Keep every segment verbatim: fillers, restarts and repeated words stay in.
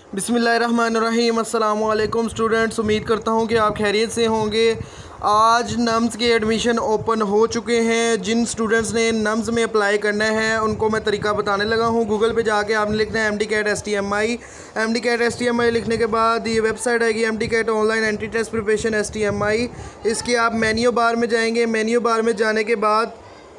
बिस्मिल्लाहिर्रहमानिर्रहीम। अस्सलाम वालेकुम स्टूडेंट्स, उम्मीद करता हूँ कि आप खैरियत से होंगे। आज नम्स के एडमिशन ओपन हो चुके हैं। जिन स्टूडेंट्स ने नम्स में अप्लाई करना है उनको मैं तरीका बताने लगा हूँ। गूगल पे जाके आपने लिखना है M D CAT S T M I. M D CAT S T M I लिखने के बाद ये वेबसाइट आएगी M D CAT online entry test preparation S T M I. इसके आप मेन्यू बार में जाएंगे। मेन्यू बार में जाने के बाद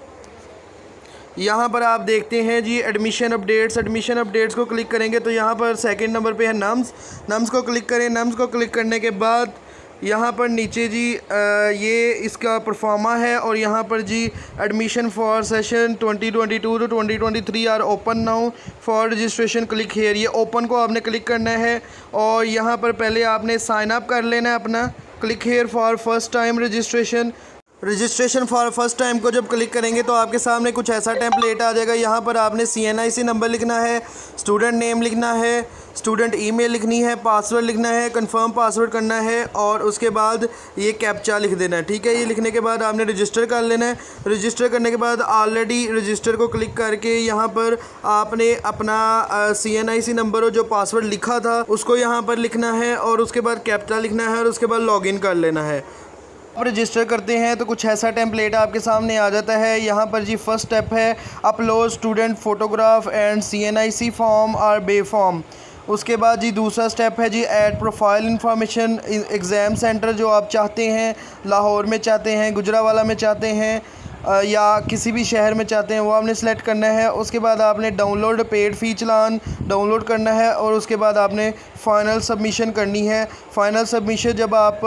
यहाँ पर आप देखते हैं जी एडमिशन अपडेट्स। एडमिशन अपडेट्स को क्लिक करेंगे तो यहाँ पर सेकंड नंबर पे है नम्स। नम्स को क्लिक करें। नम्स को क्लिक करने के बाद यहाँ पर नीचे जी आ, ये इसका परफॉर्मा है और यहाँ पर जी admission for session twenty twenty two to twenty twenty three are open now for registration click here. ये ओपन को आपने क्लिक करना है और यहाँ पर पहले आपने साइन अप कर लेना है अपना। Click here for first time registration. Registration for first time को जब क्लिक करेंगे तो आपके सामने कुछ ऐसा टेम्पलेट आ जाएगा। यहाँ पर आपने सी एन आई सी नंबर लिखना है, स्टूडेंट नेम लिखना है, स्टूडेंट ईमेल लिखनी है, पासवर्ड लिखना है, कंफर्म पासवर्ड करना है और उसके बाद ये कैप्चा लिख देना है। ठीक है, ये लिखने के बाद आपने रजिस्टर कर लेना है। रजिस्टर करने के बाद ऑलरेडी रजिस्टर को क्लिक करके यहाँ पर आपने अपना सी एन आई सी नंबर और जो पासवर्ड लिखा था उसको यहाँ पर लिखना है और उसके बाद कैप्चा लिखना है और उसके बाद लॉगिन कर लेना है। आप रजिस्टर करते हैं तो कुछ ऐसा टेम्पलेट आपके सामने आ जाता है। यहाँ पर जी फर्स्ट स्टेप है upload student photograph and C N I C form और बे फॉर्म। उसके बाद जी दूसरा स्टेप है जी add profile information. Exam centre जो आप चाहते हैं, लाहौर में चाहते हैं, गुजरावाला में चाहते हैं या किसी भी शहर में चाहते हैं, वो आपने सेलेक्ट करना है। उसके बाद आपने download paid fee challan download करना है और उसके बाद आपने फ़ाइनल सबमिशन करनी है। फ़ाइनल सबमिशन जब आप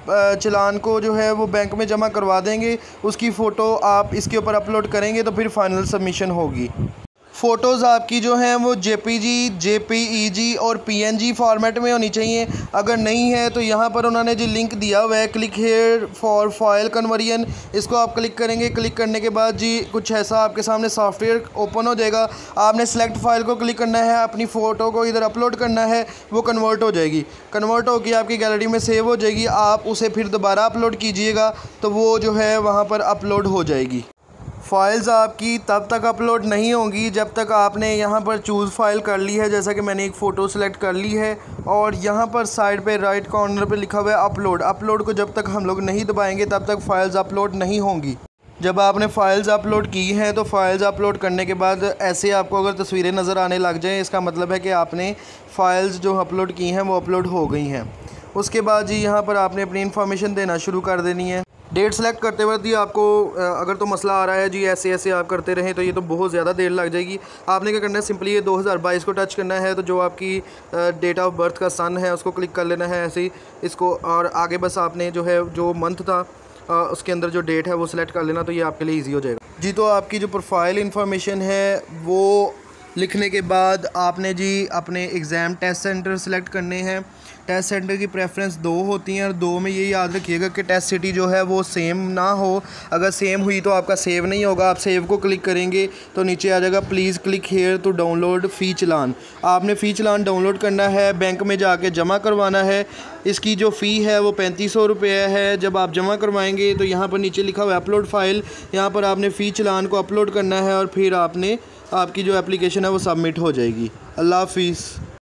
चलान को जो है वो बैंक में जमा करवा देंगे, उसकी फ़ोटो आप इसके ऊपर अपलोड करेंगे तो फिर फ़ाइनल सबमिशन होगी। फ़ोटोज़ आपकी जो हैं वो J P G, J P E जी और पी एन जी फॉर्मेट में होनी चाहिए। अगर नहीं है तो यहाँ पर उन्होंने जो लिंक दिया हुआ है click here for file conversion, इसको आप क्लिक करेंगे। क्लिक करने के बाद जी कुछ ऐसा आपके सामने सॉफ्टवेयर ओपन हो जाएगा। आपने सेलेक्ट फ़ाइल को क्लिक करना है, अपनी फ़ोटो को इधर अपलोड करना है, वो कन्वर्ट हो जाएगी। कन्वर्ट होकर आपकी गैलरी में सेव हो जाएगी। आप उसे फिर दोबारा अपलोड कीजिएगा तो वो जो है वहाँ पर अपलोड हो जाएगी। फ़ाइल्स आपकी तब तक अपलोड नहीं होंगी जब तक आपने यहाँ पर चूज़ फ़ाइल कर ली है। जैसा कि मैंने एक फ़ोटो सेलेक्ट कर ली है और यहाँ पर साइड पे राइट कॉर्नर पे लिखा हुआ है अपलोड। अपलोड को जब तक हम लोग नहीं दबाएंगे तब तक फ़ाइल्स अपलोड नहीं होंगी। जब आपने फ़ाइल्स अपलोड की हैं तो फ़ाइल्स अपलोड करने के बाद ऐसे आपको अगर तस्वीरें नज़र आने लग जाएँ, इसका मतलब है कि आपने फ़ाइल्स जो अपलोड की हैं वो अपलोड हो गई हैं। उसके बाद जी यहाँ पर आपने अपनी इन्फॉर्मेशन देना शुरू कर देनी है। डेट सेलेक्ट करते वक्त ही आपको अगर तो मसला आ रहा है जी ऐसे ऐसे आप करते रहें तो ये तो बहुत ज़्यादा देर लग जाएगी। आपने क्या करना है, सिंपली ये दो हज़ार बाईस को टच करना है तो जो आपकी डेट ऑफ बर्थ का सन है उसको क्लिक कर लेना है ऐसे ही इसको, और आगे बस आपने जो है जो मंथ था उसके अंदर जो डेट है वो सिलेक्ट कर लेना तो ये आपके लिए ईजी हो जाएगा जी। तो आपकी जो प्रोफाइल इंफॉर्मेशन है वो लिखने के बाद आपने जी अपने एग्ज़ाम टेस्ट सेंटर सेलेक्ट करने हैं। टेस्ट सेंटर की प्रेफरेंस दो होती हैं और दो में ये याद रखिएगा कि टेस्ट सिटी जो है वो सेम ना हो। अगर सेम हुई तो आपका सेव नहीं होगा। आप सेव को क्लिक करेंगे तो नीचे आ जाएगा please click here to download fee challan. आपने फ़ी चलान डाउनलोड करना है, बैंक में जाके जमा करवाना है। इसकी जो फ़ी है वो पैंतीस सौ रुपये है। जब आप जमा करवाएंगे तो यहाँ पर नीचे लिखा हुआ है अपलोड फ़ाइल, यहाँ पर आपने फ़ी चलान को अपलोड करना है और फिर आपने आपकी जो एप्लीकेशन है वो सबमिट हो जाएगी। अल्लाह हाफिज़।